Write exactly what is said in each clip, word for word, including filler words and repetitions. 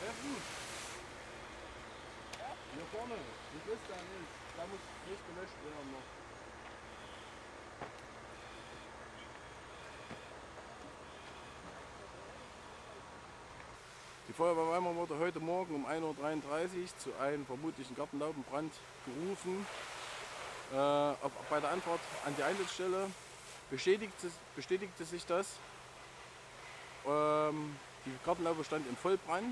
Sehr gut. Hier vorne, die Christian ist, da muss nicht gelöscht werden noch. Die Feuerwehr Weimar wurde heute Morgen um ein Uhr dreiunddreißig zu einem vermutlichen Gartenlaubenbrand gerufen. Äh, auf, bei der Anfahrt an die Einsatzstelle bestätigte, bestätigte sich das. Ähm, die Gartenlaube stand in Vollbrand.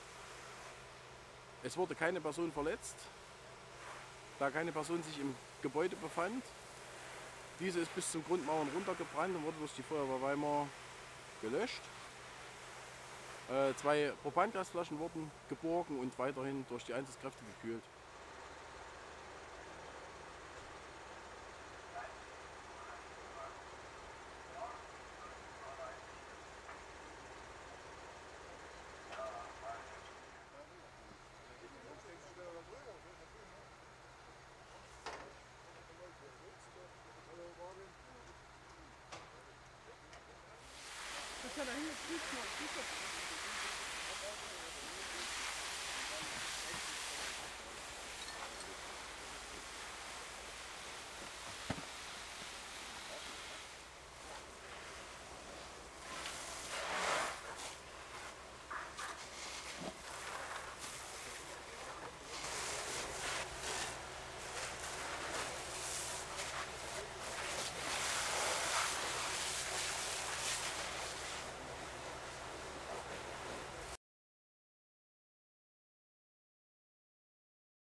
Es wurde keine Person verletzt, da keine Person sich im Gebäude befand. Diese ist bis zum Grundmauern runtergebrannt und wurde durch die Feuerwehr Weimar gelöscht. Äh, zwei Propangasflaschen wurden geborgen und weiterhin durch die Einsatzkräfte gekühlt. Das hat er hier gut gemacht.